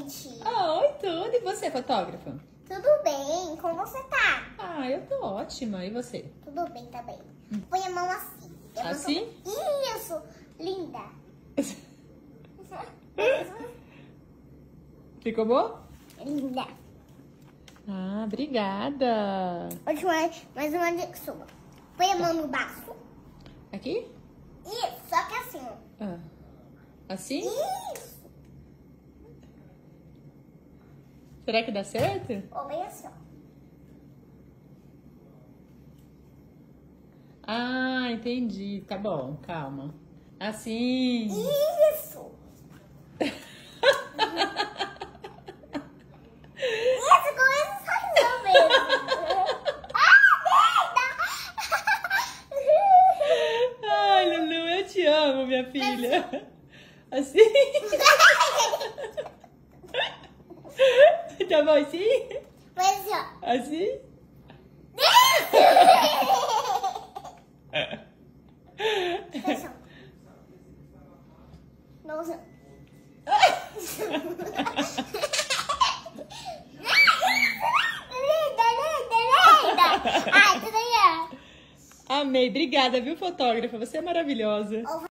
gente! Oi, tudo. E você, fotógrafa? Tudo bem? Como você tá? Ah, eu tô ótima. E você? Tudo bem também. Põe a mão assim. Assim? Isso! Linda! Ficou bom? Linda! Ah, obrigada. Mais uma de sua. Põe a mão no baço. Aqui? Isso, só que assim, ó. Ah. Assim? Isso! Será que dá certo? Ou bem assim, ó. Ah, entendi. Tá bom, calma. Assim. Isso! Isso, com esse sorrisão mesmo. Ai, Lulu, eu te amo, minha filha. Assim? Tá bom assim? Mas assim, ó. Assim? Assim, ó. Nossa. Linda! Ai, tudo bem. Amei, obrigada, viu, fotógrafa? Você é maravilhosa.